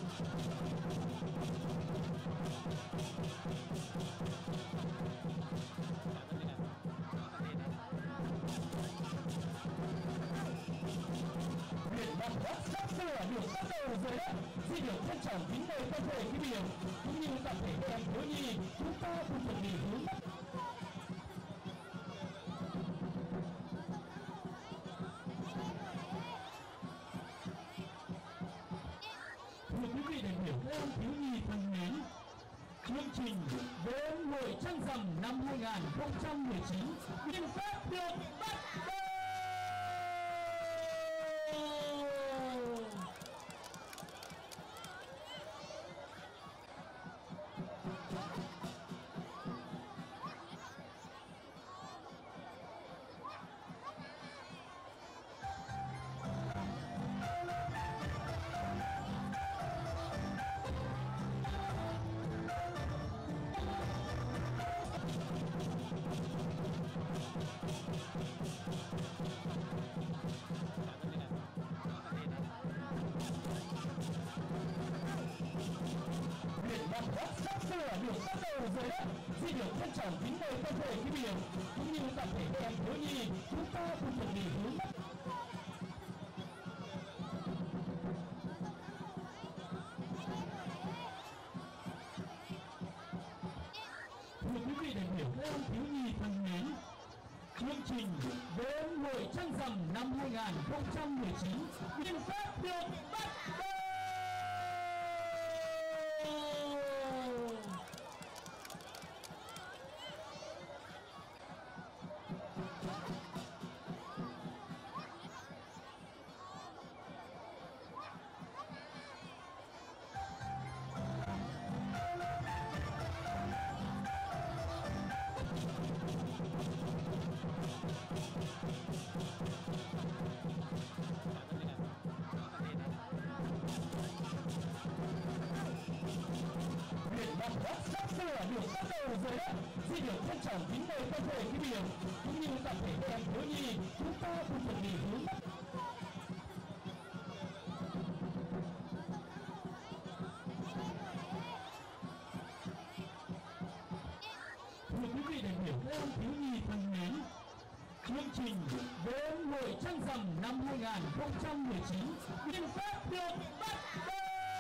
Biển Bạc Bắc sắp sửa được bắt đầu rồi đấy. Xin được trân trọng kính mời toàn thể quý vị cũng như tập thể các em thiếu nhi chúng ta cùng chuẩn bị hướng mắt. Thưa quý vị đại biểu các em thiếu nhi thân mến, chương trình đêm hội trăng rằm năm 2019 xin phép được bắt đầu. Được bắt đầu rồi đấy. Xin được trân trọng kính mời toàn thể quý vị cũng như tập thể các em thiếu nhi chúng ta cùng chuẩn bị hướng mắt. Thưa quý vị đại biểu các em thiếu nhi thân mến, chương trình đêm hội trăng rằm năm 2019 xin phép được bắt đầu. Được bắt đầu rồi đấy. Xin được trân trọng kính mời toàn thể quý vị cũng như tập thể các em thiếu nhi chúng ta cùng chuẩn bị hướng mắt. Thưa quý vị đại biểu các em thiếu nhi thân mến, chương trình đêm hội trăng rằm năm 2019 xin phép được bắt đầu.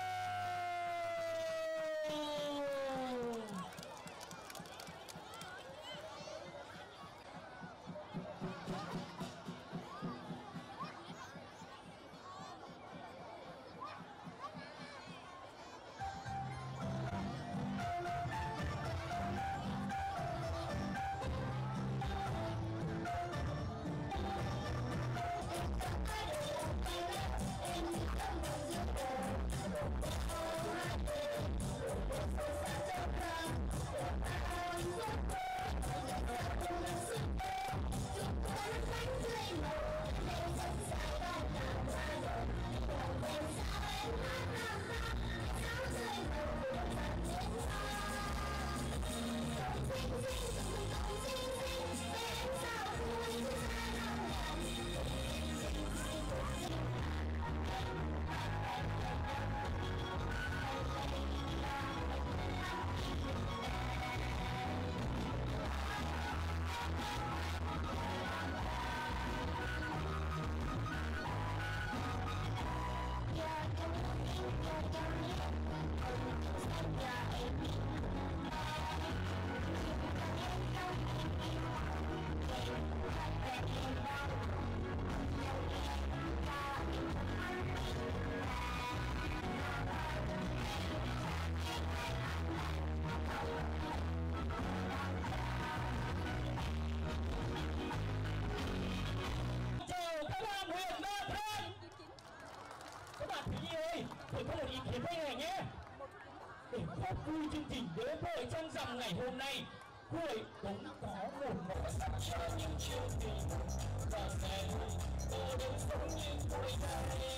Vui chương trình đêm hội trăng rằm ngày hôm nay, hội cũng có một màu sắc cho những chiều tình và ngày tôi đến sống như tuổi này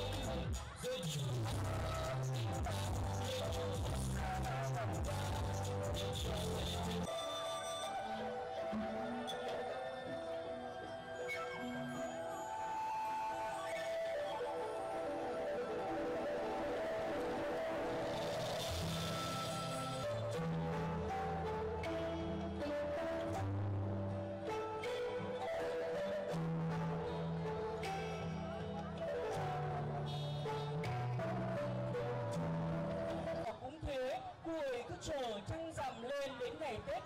rồi chiều tình ta như chiều xa tầm ta như chiều tình.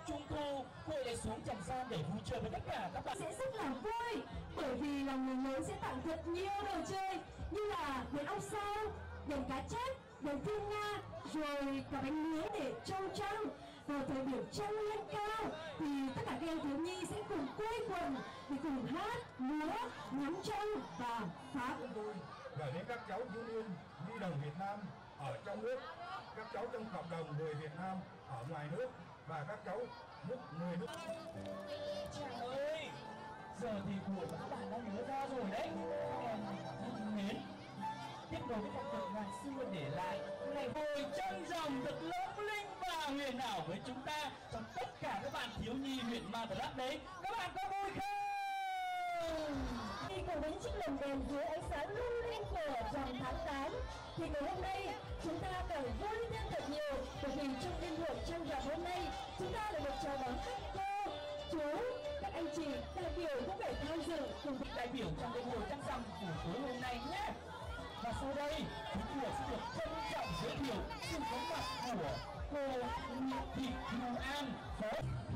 Trung thu, Khuê lại xuống Tràng Giang để vui chơi với tất cả các bạn. Sẽ rất là vui bởi vì là người lớn sẽ tặng thật nhiều đồ chơi như là đèn ong sao, đèn cá chép, đèn thiên nga, rồi cả bánh nướng để trông trăng. Vào thời điểm trăng lên cao thì tất cả các em thiếu nhi sẽ cùng quây quần để cùng hát, múa, ngắm trăng và phá vui. Gửi đến các cháu thiếu niên nhi đồng Việt Nam ở trong nước, các cháu trong cộng đồng người Việt Nam ở ngoài nước và các cháu người nước. Trời ơi, giờ thì buổi mà các bạn đã nhớ ra rồi đấy. Các em thân mến, tiếp nối với phong tục ngày xưa để lại ngày hội trăng rằm thật lung linh và huyền ảo với chúng ta trong tất cả các bạn thiếu nhi huyện Ma Thuột đấy. Các bạn có vui không? Khi cùng với những chiếc lồng đèn dưới ánh sáng lung linh của rằm tháng 8 thì ngày hôm nay chúng ta càng vui thêm thật nhiều, bởi vì trong đêm hội trăng rằm hôm nay chúng ta lại được chào đón các cô, chú, các anh chị đại biểu cũng phải tham dự cùng đại biểu trong đêm hội trăng rằm buổi tối hôm nay nhé. Và sau đây chúng tôi sẽ được trân trọng giới thiệu sự có mặt của cô Nguyễn Thị Thu An, phó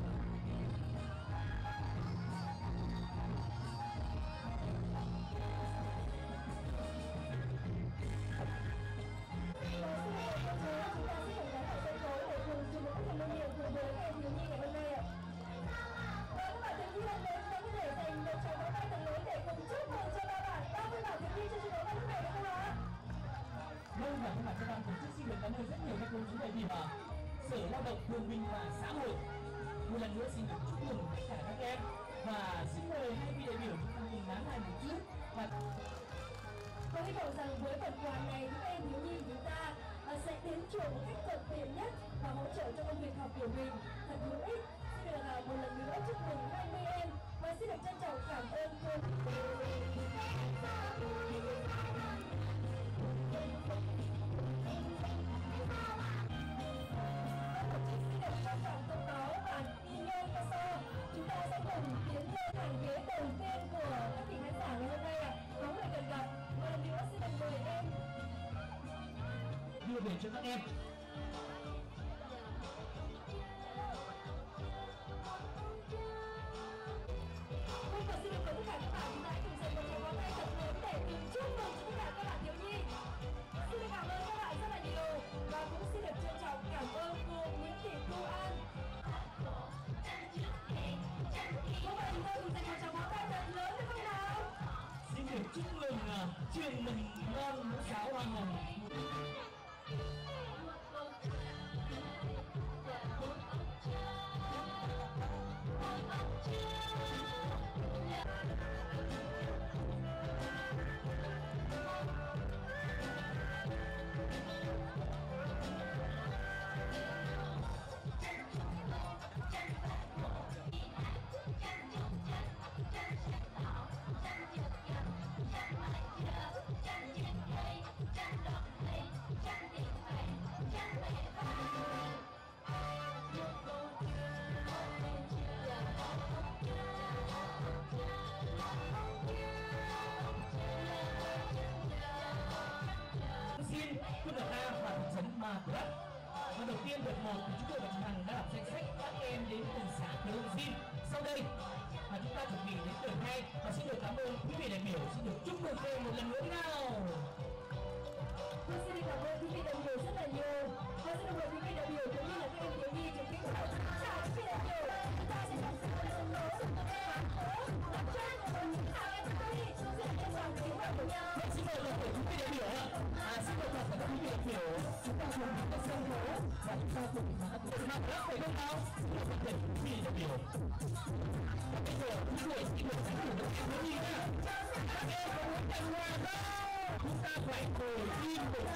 các bạn tổ chức xin được cảm ơn rất nhiều các cô chú đại biểu Sở Lao động Thương binh và Xã hội. Một lần nữa xin được chúc mừng tất cả các em và xin mời hai vị đại biểu chúng ta cùng nán lại một chút và tôi hy vọng rằng với phần quà này các em thiếu nhi chúng ta sẽ đến chùa một cách thuận tiện nhất và hỗ trợ cho công việc học của mình thật hữu ích. Xin được một lần nữa chúc mừng 20 em và xin được trân trọng cảm ơn cô. Chúng ta sẽ cùng tiến lên hàng ghế đầu tiên của các vị khán giả ngày hôm nay ạ. Có người cần gặp, một lần nữa xin được mời em đưa về cho các em. Bây giờ xin được mời tất cả các bạn hãy cùng dành một tràng pháo tay thật lớn để cùng chúc mừng tất cả các bạn thiếu nhi. Xin được cảm ơn các bạn rất là nhiều và cũng xin được trân trọng cảm ơn cô Nguyễn Thị Thu An. Các bạn chúng tôi cùng dành một tràng pháo tay thật lớn được không nào? Xin được chúc mừng trường mầm non mẫu giáo Hoàng Hồng. Ma Thuột. Và đầu tiên đợt 1 thì chúng tôi Bạch Hằng đã đọc danh sách các em đến từ xã Thừa Diên. Sau đây mà chúng ta chuẩn bị đến đợt 2 và xin được cảm ơn quý vị đại biểu, xin được chúc mừng thêm một lần nữa nào. Tôi xin được cảm ơn quý vị đại biểu rất là nhiều. Và xin được mời quý vị đại biểu cũng như là các em thiếu nhi cùng kính chào quý vị đại biểu. Chúng ta sẽ cùng sân khấu phán cố lập trang cùng những chào em thiếu nhi xuống diện lên dòng kính mời của nhau. Xin mời toàn thể quý vị đại biểu ạ. Xin mời toàn thể các quý vị đại biểu chúng ta cùng đến sân khấu và chúng ta cùng mặc lớp phải không nào? Xin mời toàn thể quý vị đại biểu. Và bây giờ chúng tôi xin được giải thưởng các em thiếu nhi nha. Các em có muốn tặng quà không? Chúng ta phải ngồi im một